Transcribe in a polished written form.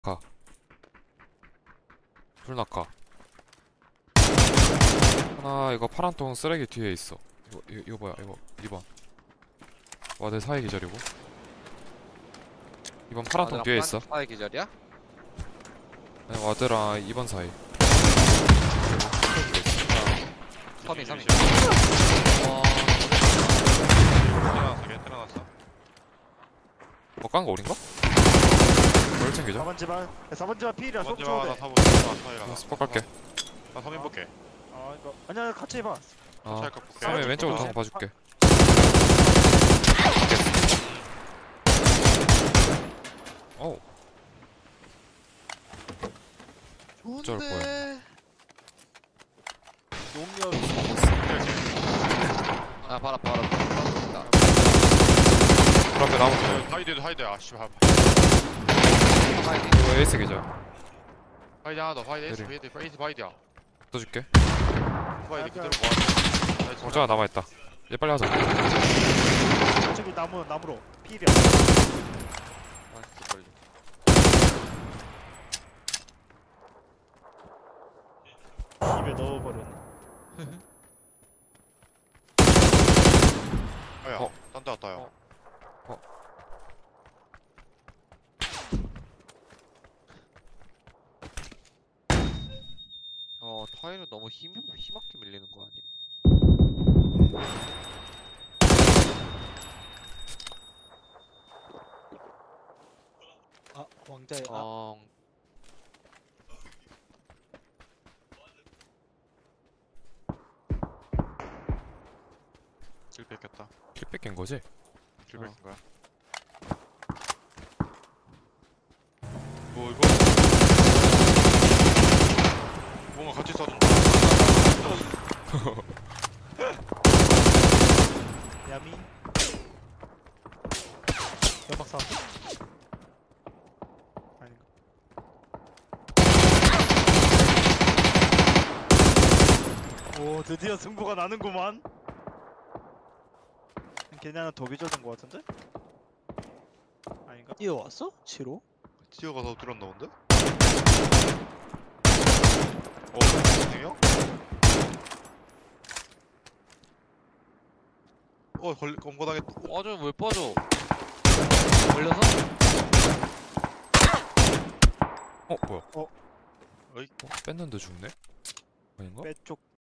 가. 둘 낙하. 하나 이거 파란 통 쓰레기 뒤에 있어. 이거 뭐야 이거 2번. 와드 사이 기절이고. 2번 파란 통 뒤에 있어. 사이 기절이야? 네, 와드랑 2번 사이. 서민 서민. 들어갔어. 깐거 어린가? 뭘 챙기자. 4번 집안 4번 집안 필이야. 쏙 먼저 줘도 나 돼. 사보 사이라. 스포 갈게. 나 서민 볼게. 아 이거 아니야 같이 해봐. 아, 찰칵 볼게. 처음에 아, 왼쪽으로 아, 한번 봐줄게. 어우, 어쩔 거야. 용역 아 봐라. 그 앞에 나무. 하이드 아 씨발. 이거 에이스 기절. 하이드 하나 더 하이드 내리. 하이드야. 써줄게. 하이드 그대로 공짜가 남아있다. 얘 빨리 하자. 저기 나무로 필이야. 입에 넣어버렸네. 야, 어. 딴데 왔다 야. 타이로 너무 힘없게 밀리는 거 아니? 아 왕자의 길 뺏겼다. 킬 뺏긴 거지? 길 뺏긴 거야. 뭐 이거? 뭔가 같이 써준다. 야미 연막 사고 아닌가? 오 드디어 승부가 나는구만. 걔네 하나 더 기절된 거 같은데? 아닌가? 뛰어왔어? 7호? 뛰어가서 들었나 본데? 선생이요? 검거당했다. 빠져 왜 빠져? 걸려서? 뭐야? 어이? 뺐는데 죽네? 아닌가? 빼쪽